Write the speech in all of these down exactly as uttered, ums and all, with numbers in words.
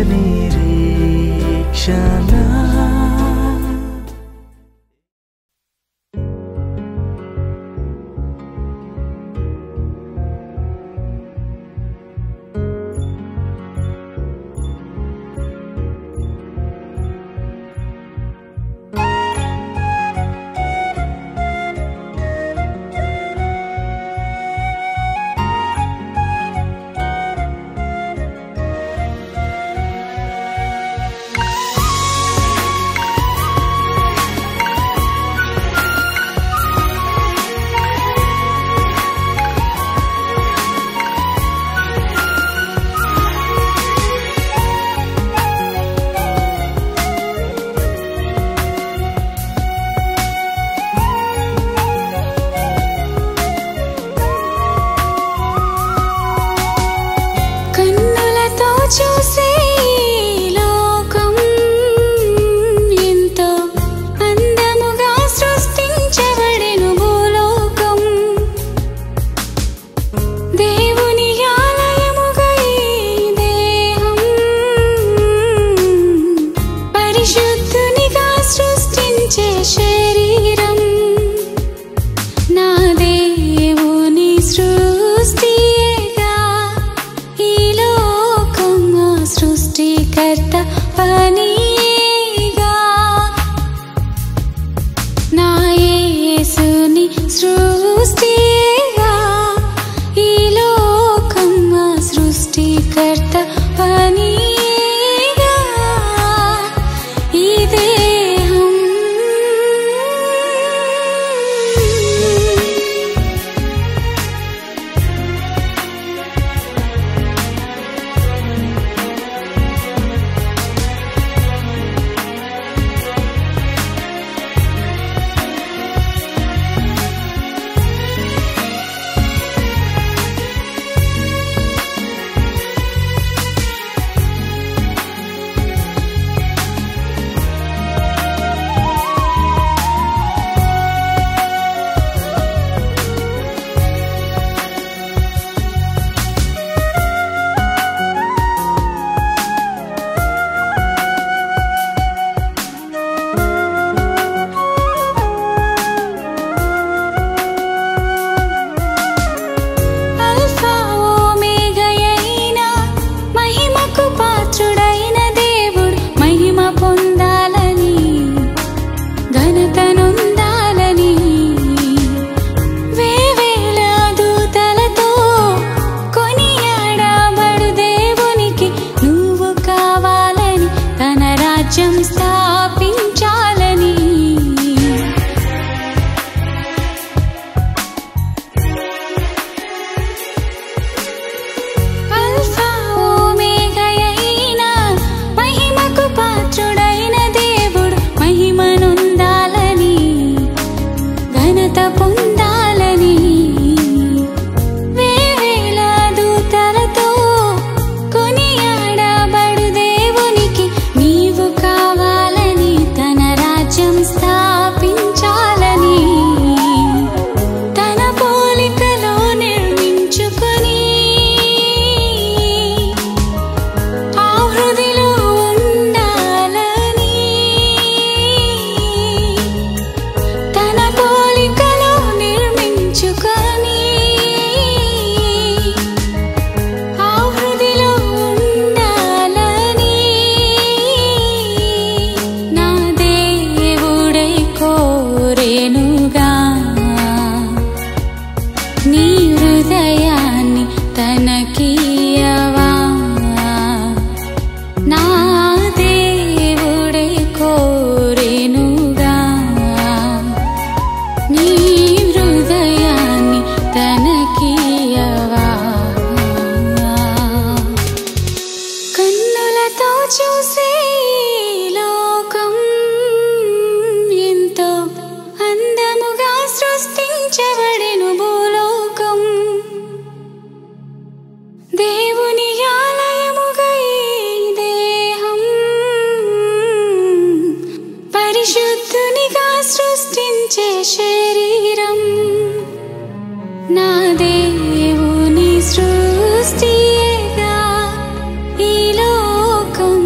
నిరీక్షణ. దేవుని సృష్టియేగా ఈ లోకం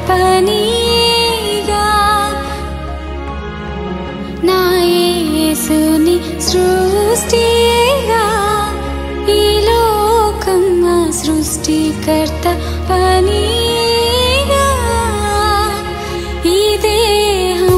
పనిగా నా యేసుని సృష్టిగా ఈ లోకం నా సృష్టికర్త పనిగా ఈ దేహం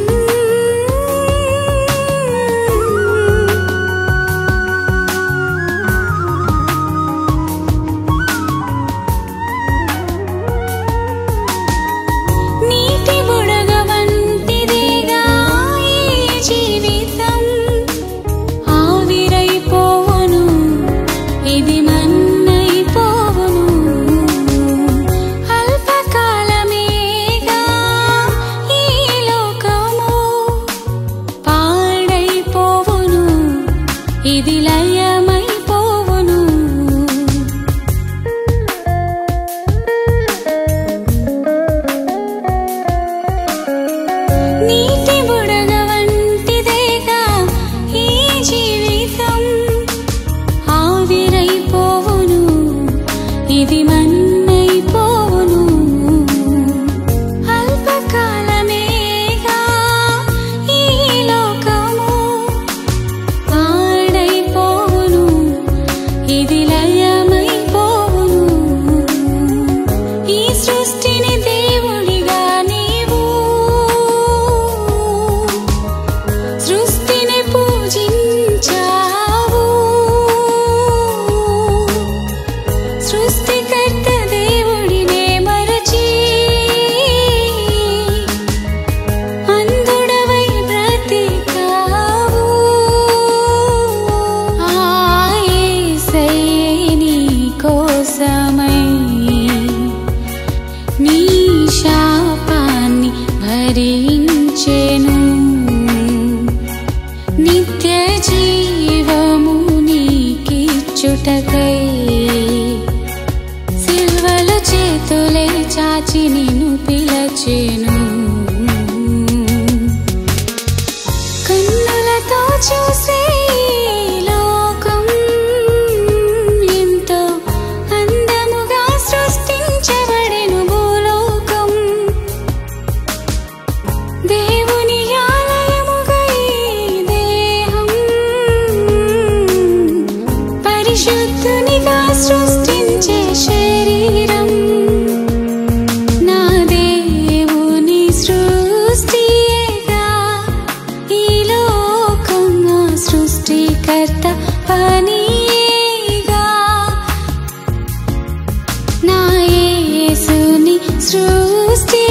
నీటి బుడగ వంటిదిగా ఈ జీవితం ఆవిరైపోవును ఇది మన్నైపోవును అల్పకాలమేగా ఈ లోకము పాడైపోవును ఇది లయమైపోవును నీటి బుడగ వంటిదేగా ఈ జీవితం ఆవిరైపోవును ఇది మన్నైపోవును అల్పకాలమేగా ఈ లోకము పాడైపోవును ఇది లయమైపోవును ఈ సృష్టిని దేవుడిగా నీవు సృష్టిని పూజించావు సృష్టికర్త దేవుడినే మరచి అంధుడవై బ్రతికావు ఆ యేసయ్యే నీ కోసమై నీ శాపాన్ని భరించెను నిత్య జీవము నీకిచ్చుటకై సిల్వలు చేతులే చాచి నిన్ను పిలచెను కన్నులతో చూసే ఈ లోకం ఎంతో అందముగా సృష్టించబడెను భూలోకం దేవుని ఆలయముగా ఈ దేహం పరిశుద్ధునిగా సృష్టించే శరీరం నా దేవుని సృష్టియేగా ఈ లోకం నా సృష్టికర్త పనిగా నా యేసుని సృష్టి